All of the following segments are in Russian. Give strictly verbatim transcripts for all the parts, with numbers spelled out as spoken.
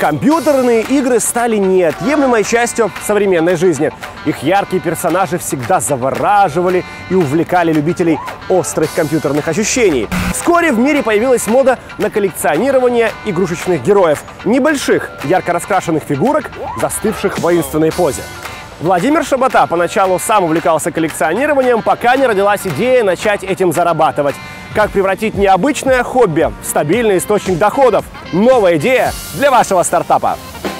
Компьютерные игры стали неотъемлемой частью современной жизни. Их яркие персонажи всегда завораживали и увлекали любителей острых компьютерных ощущений. Вскоре в мире появилась мода на коллекционирование игрушечных героев. Небольших, ярко раскрашенных фигурок, застывших в воинственной позе. Владимир Шабота поначалу сам увлекался коллекционированием, пока не родилась идея начать этим зарабатывать. Как превратить необычное хобби в стабильный источник доходов? Новая идея для вашего стартапа.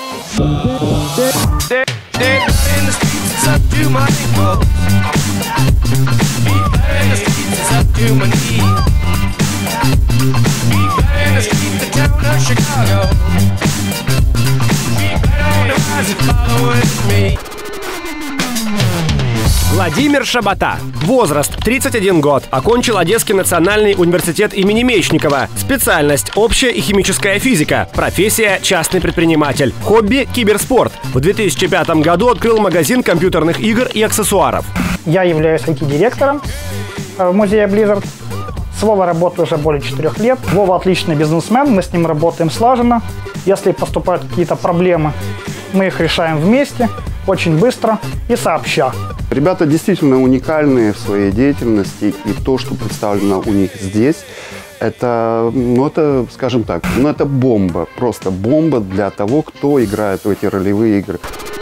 Владимир Шабота. Возраст тридцать один год. Окончил Одесский национальный университет имени Мечникова. Специальность – общая и химическая физика. Профессия – частный предприниматель. Хобби – киберспорт. В две тысячи пятом году открыл магазин компьютерных игр и аксессуаров. Я являюсь ай ти-директором в музее Blizzard. С Вовой работаю уже более четырех лет. Вова отличный бизнесмен, мы с ним работаем слаженно. Если поступают какие-то проблемы, мы их решаем вместе, очень быстро и сообща. Ребята действительно уникальные в своей деятельности, и то, что представлено у них здесь, это, ну, это, скажем так, ну, это бомба, просто бомба для того, кто играет в эти ролевые игры.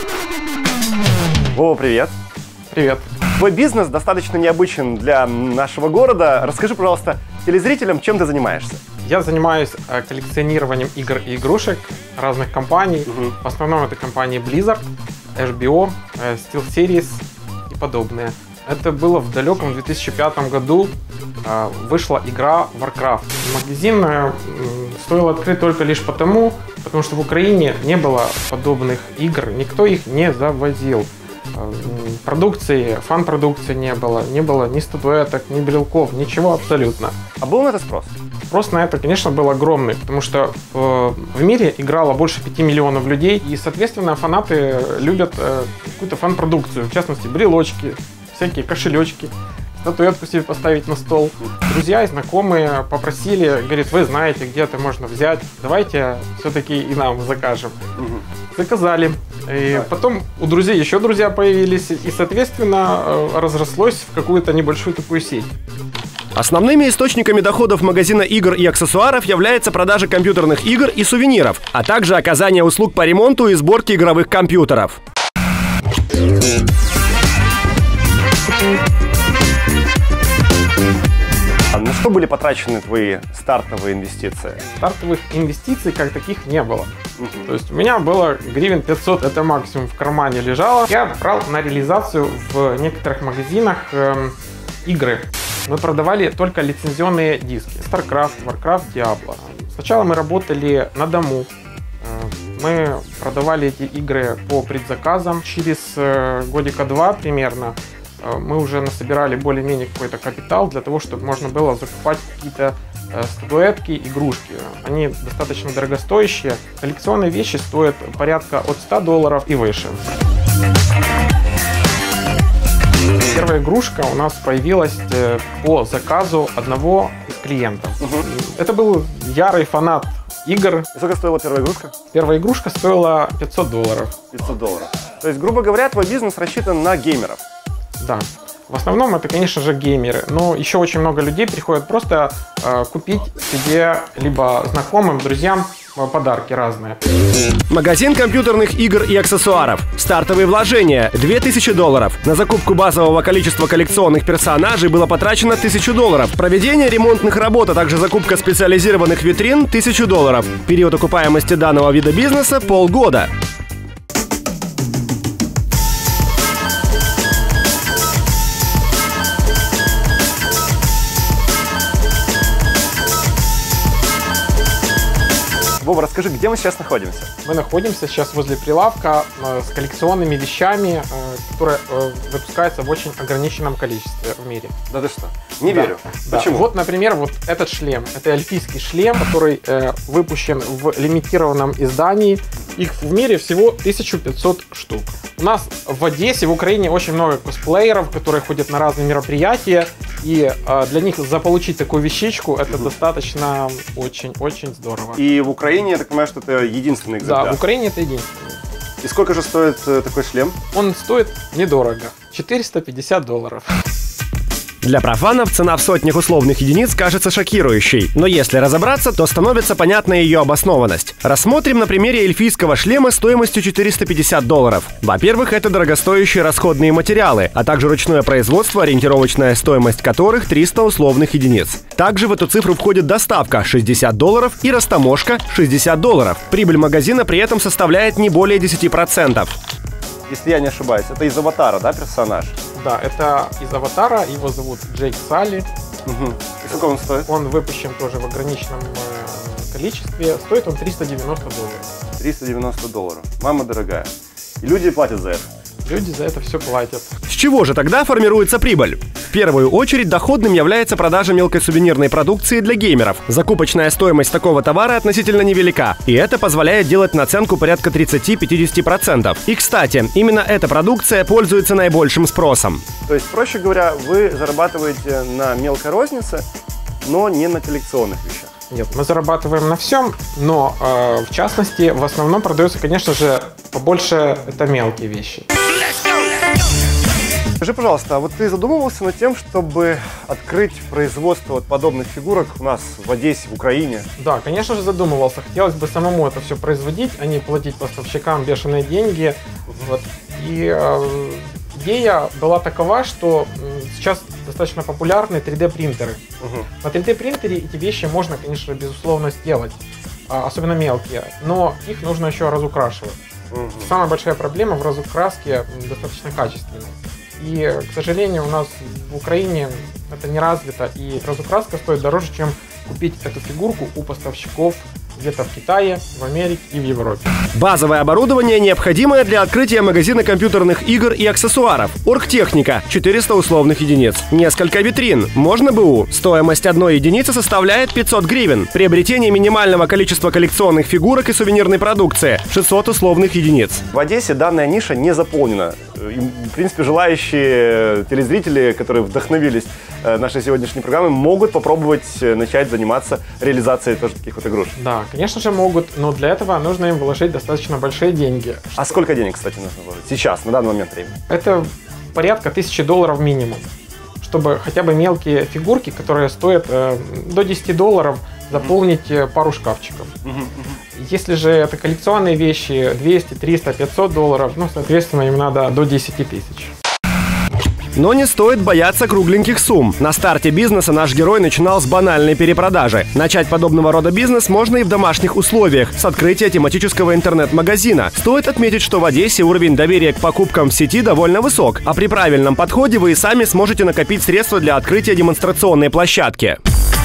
Вова, привет. Привет. Твой бизнес достаточно необычен для нашего города. Расскажи, пожалуйста, телезрителям, чем ты занимаешься? Я занимаюсь коллекционированием игр и игрушек разных компаний. Угу. В основном это компании Blizzard, эйч би о, SteelSeries и подобные. Это было в далеком две тысячи пятом году. Вышла игра Warcraft. Магазин стоило открыть только лишь потому, потому что в Украине не было подобных игр, никто их не завозил. Продукции, фан-продукции не было, не было ни статуэток, ни брелков, ничего абсолютно. А был на это спрос? Спрос на это, конечно, был огромный, потому что э, в мире играло больше пяти миллионов людей, и, соответственно, фанаты любят э, какую-то фан-продукцию, в частности, брелочки, всякие кошелечки, статуэтку себе поставить на стол. Друзья и знакомые попросили, говорит, вы знаете, где это можно взять, давайте все-таки и нам закажем. Угу. Заказали. И так. Потом у друзей еще друзья появились, и, соответственно, разрослось в какую-то небольшую такую сеть. Основными источниками доходов магазина игр и аксессуаров является продажа компьютерных игр и сувениров, а также оказание услуг по ремонту и сборке игровых компьютеров. На что были потрачены твои стартовые инвестиции? Стартовых инвестиций как таких не было. Угу. То есть у меня было гривен пятьсот, это максимум в кармане лежало. Я брал на реализацию в некоторых магазинах э, игры. Мы продавали только лицензионные диски. StarCraft, Warcraft, Diablo. Сначала мы работали на дому. Мы продавали эти игры по предзаказам. Через годика два примерно мы уже насобирали более-менее какой-то капитал для того, чтобы можно было закупать какие-то статуэтки, игрушки. Они достаточно дорогостоящие. Коллекционные вещи стоят порядка от ста долларов и выше. Первая игрушка у нас появилась по заказу одного из клиентов. Угу. Это был ярый фанат игр. И сколько стоила первая игрушка? Первая игрушка стоила пятьсот долларов. пятьсот долларов. То есть, грубо говоря, твой бизнес рассчитан на геймеров. Да. В основном это, конечно же, геймеры. Но еще очень много людей приходят просто э, купить себе либо знакомым, друзьям подарки разные. Магазин компьютерных игр и аксессуаров. Стартовые вложения – две тысячи долларов. На закупку базового количества коллекционных персонажей было потрачено тысячу долларов. Проведение ремонтных работ, а также закупка специализированных витрин – тысячу долларов. Период окупаемости данного вида бизнеса – полгода. Вова, расскажи, где мы сейчас находимся? Мы находимся сейчас возле прилавка э, с коллекционными вещами, э, которые э, выпускаются в очень ограниченном количестве в мире. Да ты что? Не да. верю. Да. Почему? Вот, например, вот этот шлем. Это эльфийский шлем, который э, выпущен в лимитированном издании. Их в мире всего тысяча пятьсот штук. У нас в Одессе, в Украине очень много косплееров, которые ходят на разные мероприятия И э, для них заполучить такую вещичку, это достаточно очень-очень здорово. И в Украине, я так понимаю, что это единственный экземпляр. Да, в Украине это единственный. И сколько же стоит э, такой шлем? Он стоит недорого. четыреста пятьдесят долларов. Для профанов цена в сотнях условных единиц кажется шокирующей, но если разобраться, то становится понятна ее обоснованность. Рассмотрим на примере эльфийского шлема стоимостью четыреста пятьдесят долларов. Во-первых, это дорогостоящие расходные материалы, а также ручное производство, ориентировочная стоимость которых триста условных единиц. Также в эту цифру входит доставка шестьдесят долларов и растаможка шестьдесят долларов. Прибыль магазина при этом составляет не более десяти процентов. Если я не ошибаюсь, это из «Аватара», да, персонаж? Да, это из «Аватара», его зовут Джейк Салли. Угу. И сколько он стоит? Он выпущен тоже в ограниченном э, количестве. Стоит он триста девяносто долларов. триста девяносто долларов. Мама дорогая. И люди платят за это. Люди за это все платят. С чего же тогда формируется прибыль? В первую очередь доходным является продажа мелкой сувенирной продукции для геймеров. Закупочная стоимость такого товара относительно невелика, и это позволяет делать наценку порядка тридцати-пятидесяти процентов. И, кстати, именно эта продукция пользуется наибольшим спросом. То есть, проще говоря, вы зарабатываете на мелкой рознице, но не на коллекционных вещах. Нет, мы зарабатываем на всем, но э, в частности, в основном продается, конечно же, побольше это мелкие вещи. Скажи, пожалуйста, а вот ты задумывался над тем, чтобы открыть производство вот подобных фигурок у нас в Одессе, в Украине? Да, конечно же задумывался. Хотелось бы самому это все производить, а не платить поставщикам бешеные деньги. Вот. И э, идея была такова, что сейчас достаточно популярны три дэ принтеры. Угу. На три дэ принтере эти вещи можно, конечно, безусловно сделать, особенно мелкие, но их нужно еще разукрашивать. Угу. Самая большая проблема в разукраске достаточно качественной. И, к сожалению, у нас в Украине это не развито, и разукраска стоит дороже, чем купить эту фигурку у поставщиков где-то в Китае, в Америке и в Европе. Базовое оборудование, необходимое для открытия магазина компьютерных игр и аксессуаров. Оргтехника – четыреста условных единиц. Несколько витрин. Можно БУ. Стоимость одной единицы составляет пятьсот гривен. Приобретение минимального количества коллекционных фигурок и сувенирной продукции – шестьсот условных единиц. В Одессе данная ниша не заполнена. В принципе, желающие телезрители, которые вдохновились нашей сегодняшней программой, могут попробовать начать заниматься реализацией тоже таких вот игрушек. Да, конечно же могут, но для этого нужно им вложить достаточно большие деньги. А сколько денег, кстати, нужно вложить сейчас, на данный момент времени? Это порядка тысячи долларов минимум, чтобы хотя бы мелкие фигурки, которые стоят э, до десяти долларов, заполнить э, пару шкафчиков. Uh-huh. Если же это коллекционные вещи, двести, триста, пятьсот долларов, ну, соответственно, им надо до десяти тысяч. Но не стоит бояться кругленьких сумм. На старте бизнеса наш герой начинал с банальной перепродажи. Начать подобного рода бизнес можно и в домашних условиях, с открытия тематического интернет-магазина. Стоит отметить, что в Одессе уровень доверия к покупкам в сети довольно высок, а при правильном подходе вы и сами сможете накопить средства для открытия демонстрационной площадки.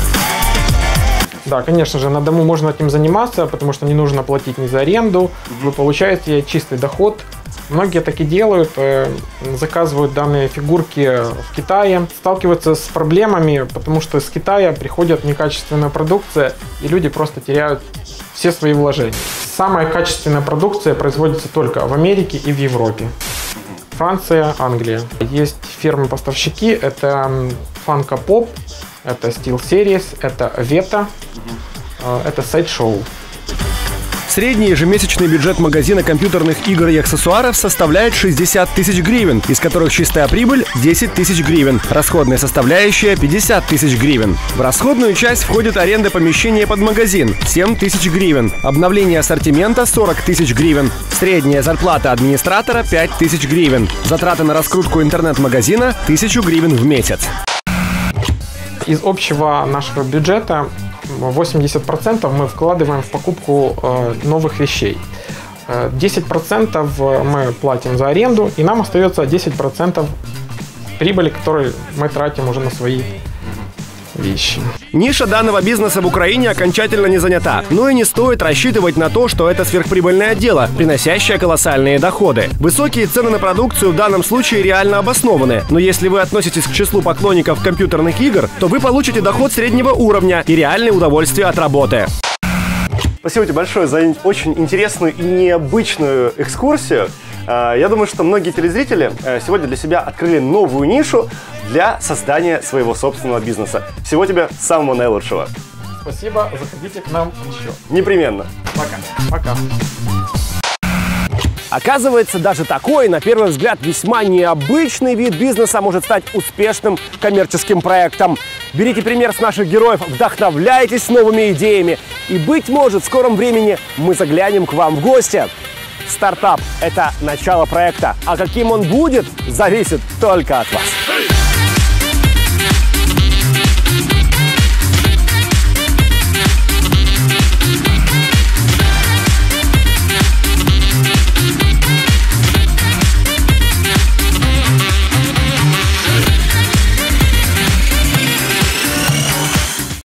Да, конечно же, на дому можно этим заниматься, потому что не нужно платить ни за аренду, вы получаете чистый доход. Многие так и делают, заказывают данные фигурки в Китае, сталкиваются с проблемами, потому что из Китая приходит некачественная продукция, и люди просто теряют все свои вложения. Самая качественная продукция производится только в Америке и в Европе. Франция, Англия. Есть фирмы-поставщики, это Funko Pop, это SteelSeries, это Veta, это Sideshow. Средний ежемесячный бюджет магазина компьютерных игр и аксессуаров составляет шестьдесят тысяч гривен, из которых чистая прибыль – десять тысяч гривен, расходная составляющая – пятьдесят тысяч гривен. В расходную часть входит аренда помещения под магазин – семь тысяч гривен, обновление ассортимента – сорок тысяч гривен, средняя зарплата администратора – пять тысяч гривен, затраты на раскрутку интернет-магазина – тысячу гривен в месяц. Из общего нашего бюджета восемьдесят процентов мы вкладываем в покупку э, новых вещей. десять процентов мы платим за аренду, и нам остается десять процентов прибыли, которую мы тратим уже на свои вещи. Ниша данного бизнеса в Украине окончательно не занята. Но и не стоит рассчитывать на то, что это сверхприбыльное дело, приносящее колоссальные доходы. Высокие цены на продукцию в данном случае реально обоснованы. Но если вы относитесь к числу поклонников компьютерных игр, то вы получите доход среднего уровня и реальное удовольствие от работы. Спасибо тебе большое за очень интересную и необычную экскурсию. Я думаю, что многие телезрители сегодня для себя открыли новую нишу для создания своего собственного бизнеса. Всего тебе самого наилучшего. Спасибо, заходите к нам еще. Непременно. Пока. Пока. Оказывается, даже такой, на первый взгляд, весьма необычный вид бизнеса может стать успешным коммерческим проектом. Берите пример с наших героев, вдохновляйтесь новыми идеями. И, быть может, в скором времени мы заглянем к вам в гости. Стартап – это начало проекта, а каким он будет, зависит только от вас.